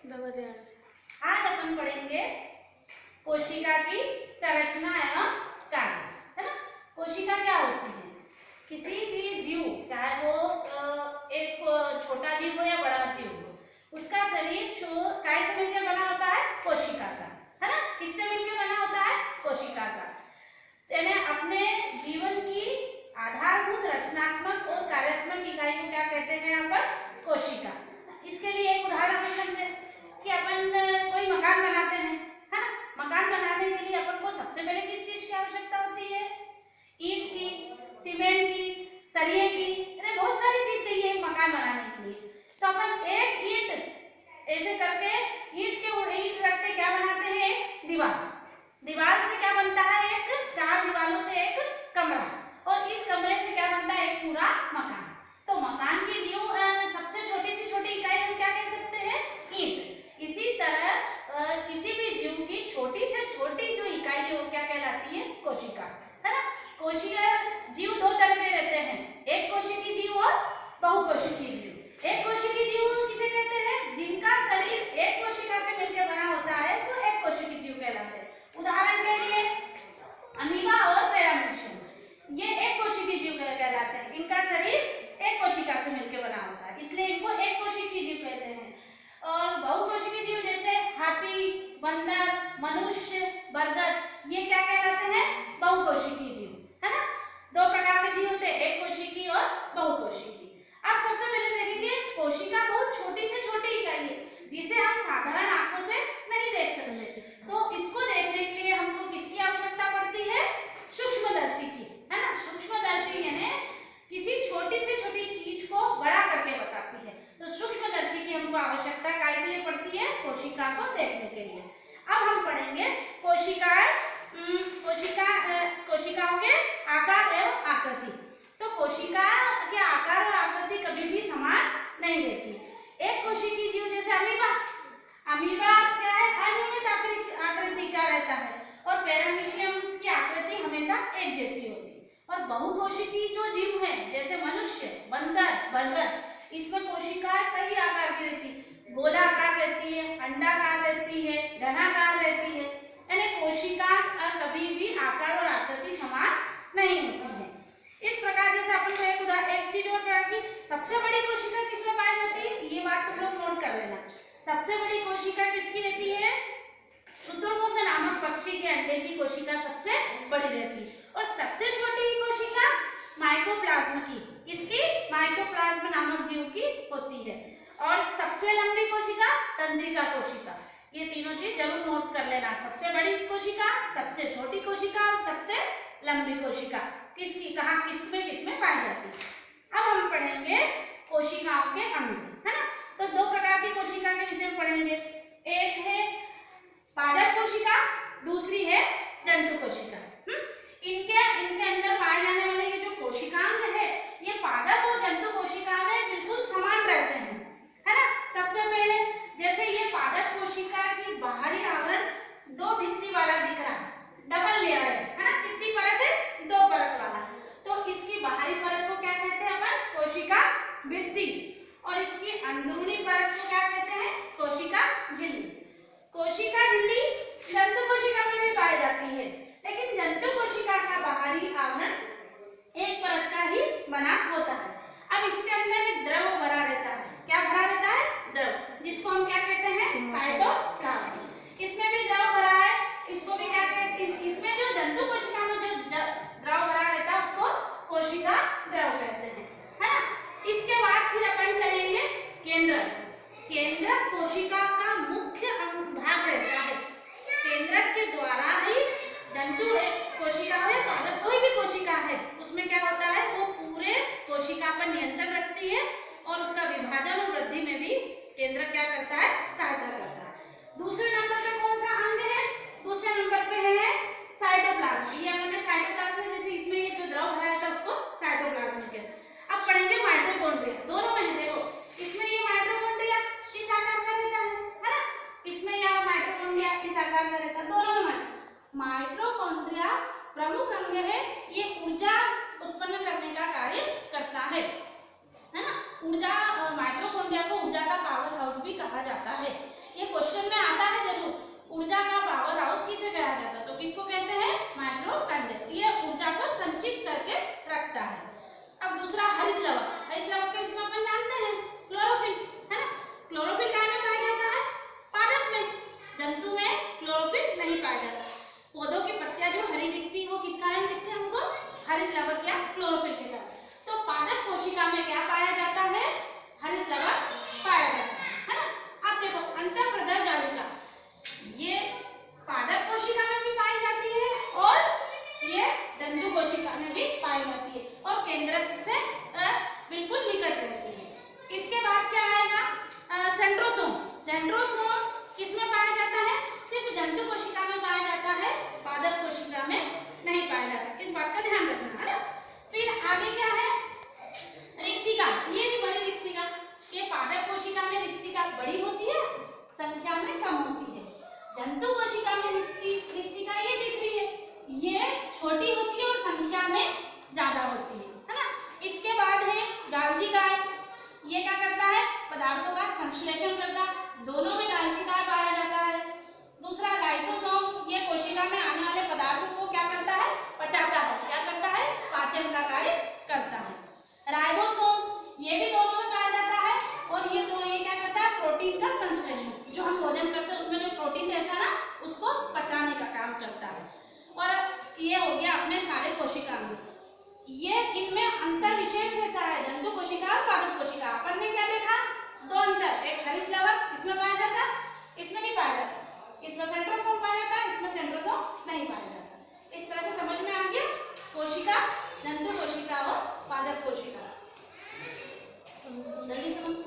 आज अपन पढ़ेंगे कोशिका की संरचना एवं कार्य, है ना। कोशिका क्या होती है? किसी भी जीव, चाहे वो एक छोटा जीव हो या बड़ा जीव हो, उसका शरीर काय से मिलकर बना होता है? कोशिका का, है ना। किससे मिलकर बना होता है? कोशिका का। यानी अपने जीवन की आधारभूत रचनात्मक और कार्यात्मक इकाई को क्या कहते हैं यहाँ पर? कोशिका। इसके लिए एक उदाहरण अपन समझे कि अपन कोई मकान बनाते हैं, है ना। मकान बनाने के लिए अपन को सबसे पहले किस चीज की आवश्यकता होती है? ईंट की, सीमेंट की, सरिये की, यानी बहुत सारी चीज चाहिए एक मकान बनाने के लिए। तो अपन एक ईंट ऐसे करके ईंट रख के क्या बनाते हैं? एक दीवार। दीवार से क्या बनता है? एक चार दीवारों से एक कमरा, और इस कमरे से क्या बनता है? एक पूरा मकान। तो मकान की सबसे छोटी से छोटी इकाई हम क्या कह सकते हैं? ईंट। इसी तरह किसी भी जीव की छोटी से छोटी जो इकाई है वो क्या कहलाती है? कोशिका, है ना। कोशिका जीव दो तरह के रहते हैं, एक कोशिकीय जीव और बहुकोशिकीय जीव। एक कोशिकीय जीव किसे कहते हैं? जिनका शरीर एक कोशिका से मिलकर बना होता है तो एक कोशिकीय जीव कहलाते हैं। उदाहरण के लिए अमीबा और पैरामीशियम, ये एक कोशिकीय जीव कहलाते हैं। इनका शरीर एक कोशिका से मिलकर बना होता है, इसलिए इनको एक कोशिकीय जीव कहते हैं। और बहुकोशिकीय जीव जैसे हाथी, बंदर, मनुष्य, बरगद, ये क्या कहलाते हैं? बहुकोशिकीय जीव, है ना। दो प्रकार के जीव होते हैं, एक कोशिकीय और बहुकोशिकीय। अब सबसे पहले देखेंगे, कोशिका बहुत छोटी से छोटी इकाई है जिसे हम साधारण आंखों से नहीं देख सकते। तो इसको देखने के लिए हमको किसकी आवश्यकता पड़ती है? सूक्ष्मदर्शी की, है ना। सूक्ष्मदर्शी यानी किसी छोटी से छोटी चीज को बड़ा करके बताती है। तो सूक्ष्मदर्शी की हमको आवश्यकता काहे के लिए पड़ती है? कोशिका को देखने के लिए। अब हम पढ़ेंगे कोशिकाओं के आकार एवं आकृति। तो कोशिका के आकार और आकृति कभी भी समान नहीं रहती। एक कोशिकीय जीव जैसे अमीबा क्या है? अनियमित आकृति का रहता है, और पैरामीशियम की आकृति हमेशा एक जैसी होती है। और बहुकोशिकीय जो जीव है जैसे मनुष्य, बंदर, बरगद, इसमें कोशिका कई आकार की रहती है। गोलाकार रहती है, अंडाकार रहती है, घनाकार रहती है, यानी कोशिका कभी भी आकार और आकृति समान नहीं होती है। इस प्रकार जैसे अपन को एक चीज और पढ़ा कि सबसे बड़ी कोशिका किसमें पाई जाती है, ये बात तुम लोग नोट कर लेना। सबसे बड़ी कोशिका किसकी रहती है? शुतुरमुर्ग नामक पक्षी के अंडे की कोशिका सबसे बड़ी रहती है। और सबसे छोटी कोशिका माइकोप्लाज्म की, किसकी? माइकोप्लाज्म नामक जीव की होती है। और सबसे लंबी कोशिका तंत्रिका कोशिका। ये तीनों चीज जरूर नोट कर लेना, सबसे बड़ी कोशिका, सबसे छोटी कोशिका और सबसे लंबी कोशिका किसकी, कहाँ, किसमें पाई जाती है। अब हम पढ़ेंगे कोशिकाओं के अंग, है ना। तो दो प्रकार की कोशिका के विषय में पढ़ेंगे, एक है पादप कोशिका, दूसरी है जंतु कोशिका। इनके अंदर पाए जाने वाले ये जो कोशिकांग है, ये पादप और जंतु कोशिका में बिल्कुल समान रहते हैं, है ना। सबसे पहले जैसे ये पादप कोशिका की बाहरी आवरण दो भित्ति वाला दिख रहा है, डबल लेयर है ना। कितनी परत है? दो परत वाला। तो इसकी बाहरी परत को क्या कहते हैं अपन? कोशिका भित्ति। और इसकी अंदरूनी परत को क्या कहते हैं? कोशिका झिल्ली। कोशिका झिल्ली जंतु कोशिका में भी पाई जाती है, लेकिन जंतु कोशिका का बाहरी आवरण एक परत का ही बना होता है। अब इसके अंदर एक द्रव भरा रहता है, क्या भरा रहता है? द्रव, जिसको हम क्या कहते हैं? साइटोप्लाज्म। इसमें भी द्रव भरा है, इसको भी क्या कहते हैं? इसमें जो जंतु कोशिका में जो द्रव भरा रहता है उसको कोशिका द्रव कहते हैं, है ना। इसके बाद फिर अपन चलेंगे केंद्रक। केंद्रक कोशिका का मुख्य भाग रहता है। केंद्रक के द्वारा ही जंतु कोशिका है, पादप कोई भी कोशिका है, उसमें क्या होता है? वो पूरे कोशिका पर नियंत्रण रखती है और उसका विभाजन और वृद्धि में भी केंद्रक क्या करता है? सहायता करता है। दूसरे नंबर पे कौन सा अंग है? दूसरे नंबर पे है साइटोप्लाज्म। ये अपने साइटोप्लाज्म, जैसे इसमें ये जो द्रव भरा है उसको साइटोप्लाज्म कहते हैं। अब पढ़ेंगे माइटोकॉन्ड्रिया। दोनों में देखो, इसमें ये माइटोकॉन्ड्रिया किस आकार का रहता है ना। इसमें यह माइटोकॉन्ड्रिया इस आकार का रहता है, दोनों में। माइटोकॉन्ड्रिया प्रमुख अंग है, ये ऊर्जा उत्पन्न करने का कार्य करता है ना। ऊर्जा, माइटोकॉन्ड्रिया को ऊर्जा का पावर हाउस भी कहा जाता है। ये क्वेश्चन में आता है जरूर। ऊर्जा का पावर हाउस किसे कहा जाता है, तो किसको कहते हैं, माइटोकॉन्ड्रिया। ये ऊर्जा को संचित करके रखता है। अब दूसरा हरित लवक, हरित लवक के विषय में अपन जानते हैं, क्लोरोफिल, है ना। क्लोरोफिल कहाँ में पाया जाता है, पादप में। जंतु में क्लोरोफिल नहीं पाया जाता। पौधों की पत्तियां जो हरी दिखती है वो किस कारण दिखती है हमको, हरित लवक या क्लोरोफिल के कारण। तो पादप कोशिका में क्या पाया जाता है, हरित लवक पाया जाता है ना। अब देखो अंतःप्रदर जालिका, ये पादप कोशिका में भी पाई जाती है और ये जंतु कोशिका में भी पाई जाती है और केंद्रक से बिल्कुल निकट रहती है। इसके बाद क्या आएगा, सेंट्रोसोम। सेंट्रोसोम किसमें पाया जाता है, सिर्फ जंतु कोशिका में पाया जाता है, पादप कोशिका में नहीं पाया जाता। इस बात का ध्यान रखना है ना। फिर आगे क्या है, रिक्तिका। ये भी बड़ी रिक्तिका, ये पादप कोशिका में रिक्तिका बड़ी होती है, संख्या में कम होती है। जंतु कोशिका में रिक्तिका ये दिख रही है, ये छोटी होती है और संख्या में ज्यादा होती है ना। इसके बाद है गाल्जिकाय। ये क्या करता है, पदार्थों का संश्लेषण करता है, दोनों में गाल्जिकाय पाया जाता है। दूसरा लाइसोसोम, ये कोशिका में आने वाले पदार्थों को क्या करता है, पचाता है, क्या करता है, पाचन का कार्य करता है। राइबोसोम, ये भी दोनों में पाया जाता है और ये क्या करता है, प्रोटीन का संश्लेषण, जो हम भोजन करते हैं उसमें जो प्रोटीन रहता है ना, उसको पचाने का काम करता है। और ये हो गया अपने सारे कोशिकांग। ये इनमें अंतर विशेष रहता है, जंतु कोशिका और पादप कोशिका। अपन ने क्या देखा, दो अंतर, एक हरित लवक इसमें पाया जाता, इसमें नहीं पाया जाता। इसमें सेंट्रोसोम पाया जाता है, इसमें सेंट्रोसोम नहीं पाया जाता। इस तरह से समझ में आ गया कोशिका, जंतु कोशिका और पादप कोशिका। जल्दी समझ